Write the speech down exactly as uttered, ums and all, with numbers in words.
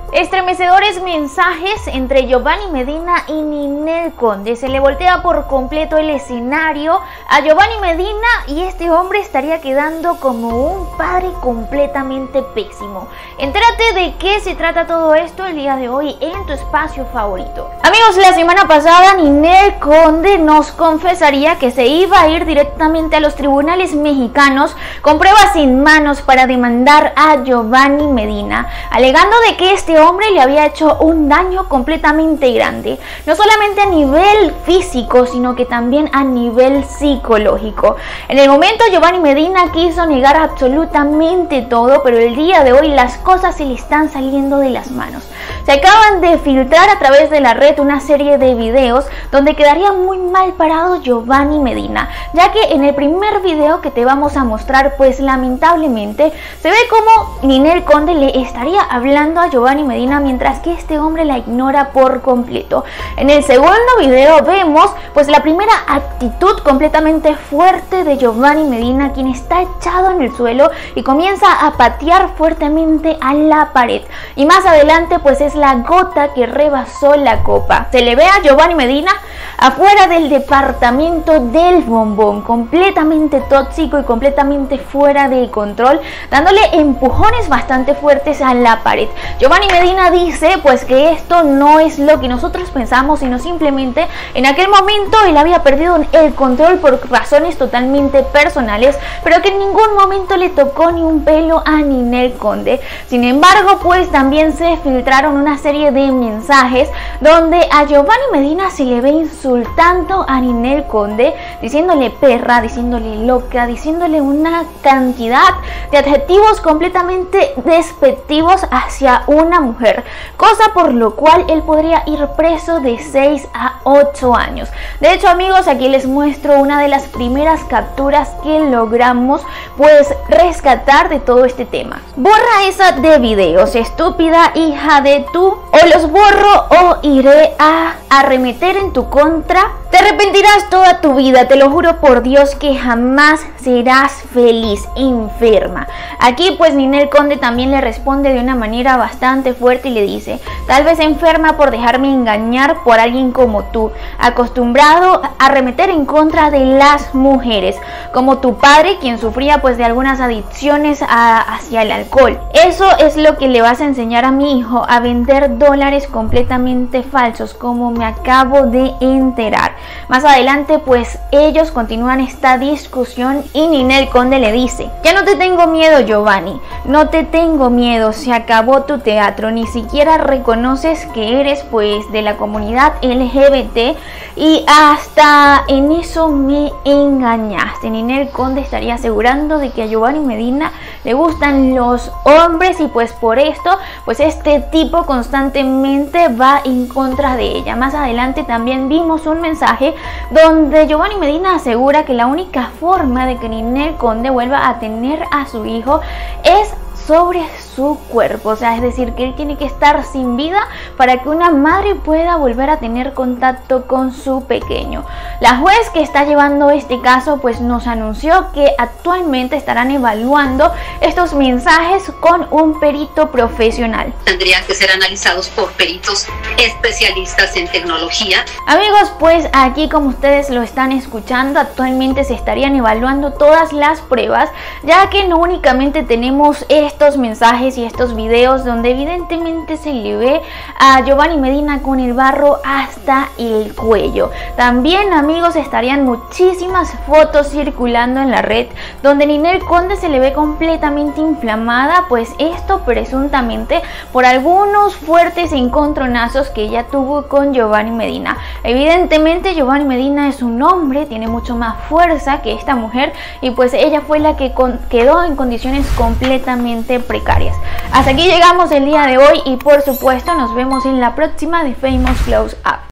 Estremecedores mensajes entre Giovanni Medina y Ninel Conde. Se le voltea por completo el escenario a Giovanni Medina y este hombre estaría quedando como un padre completamente pésimo. Entérate de qué se trata todo esto el día de hoy en tu espacio favorito. Amigos, la semana pasada Ninel Conde nos confesaría que se iba a ir directamente a los tribunales mexicanos con pruebas en manos para demandar a Giovanni Medina, alegando de que este hombre le había hecho un daño completamente grande, no solamente a nivel físico, sino que también a nivel psicológico. En el momento Giovanni Medina quiso negar absolutamente todo, pero el día de hoy las cosas se le están saliendo de las manos. Se acaban de filtrar a través de la red una serie de videos donde quedaría muy mal parado Giovanni Medina, ya que en el primer video que te vamos a mostrar, pues lamentablemente se ve como Ninel Conde le estaría hablando a Giovanni Medina mientras que este hombre la ignora por completo. En el segundo video vemos pues la primera actitud completamente fuerte de Giovanni Medina, quien está echado en el suelo y comienza a patear fuertemente a la pared, y más adelante pues es la gota que rebasó la copa. Se le ve a Giovanni Medina afuera del departamento del Bombón, completamente tóxico y completamente fuera de control, dándole empujones bastante fuertes a la pared. Giovanni Medina dice pues que esto no es lo que nosotros pensamos, sino simplemente en aquel momento él había perdido el control por razones totalmente personales, pero que en ningún momento le tocó ni un pelo a Ninel Conde. Sin embargo, pues también se filtraron una serie de mensajes donde a Giovanni Medina se le ve insultando a Ninel Conde, diciéndole perra, diciéndole loca, diciéndole una cantidad de adjetivos completamente despectivos hacia una mujer, cosa por lo cual él podría ir preso de seis a ocho años. De hecho, amigos, aquí les muestro una de las primeras capturas que logramos pues rescatar de todo este tema. Borra esa de videos, estúpida hija de tú, o los borro o iré a arremeter en tu contra. Te arrepentirás toda tu vida, te lo juro por Dios que jamás serás feliz, enferma. Aquí pues Ninel Conde también le responde de una manera bastante fuerte y le dice: tal vez enferma por dejarme engañar por alguien como tú, acostumbrado a arremeter en contra de las mujeres, como tu padre, quien sufría pues de algunas adicciones a, hacia el alcohol. Eso es lo que le vas a enseñar a mi hijo, a vender dólares completamente falsos, como me acabo de enterar. Más adelante pues ellos continúan esta discusión y Ninel Conde le dice: ya no te tengo miedo, Giovanni, no te tengo miedo, se acabó tu teatro, ni siquiera reconoces que eres pues de la comunidad L G B T y hasta en eso me engañaste. Ninel Conde estaría asegurando de que a Giovanni Medina le gustan los hombres y pues por esto pues este tipo constantemente va en contra de ella. Más adelante también vimos un mensaje donde Giovanni Medina asegura que la única forma de que Ninel Conde vuelva a tener a su hijo es sobre su cuerpo, o sea, es decir, que él tiene que estar sin vida para que una madre pueda volver a tener contacto con su pequeño. La juez que está llevando este caso pues nos anunció que actualmente estarán evaluando estos mensajes con un perito profesional. Tendrían que ser analizados por peritos especialistas en tecnología. Amigos, pues aquí, como ustedes lo están escuchando, actualmente se estarían evaluando todas las pruebas, ya que no únicamente tenemos estos mensajes y estos videos donde evidentemente se le ve a Giovanni Medina con el barro hasta el cuello. También, amigos, estarían muchísimas fotos circulando en la red donde Ninel Conde se le ve completamente inflamada, pues esto presuntamente por algunos fuertes encontronazos que ella tuvo con Giovanni Medina. Evidentemente Giovanni Medina es un hombre, tiene mucho más fuerza que esta mujer y pues ella fue la que quedó en condiciones completamente precarias. Hasta aquí llegamos el día de hoy y por supuesto nos vemos en la próxima de Famous Close Up.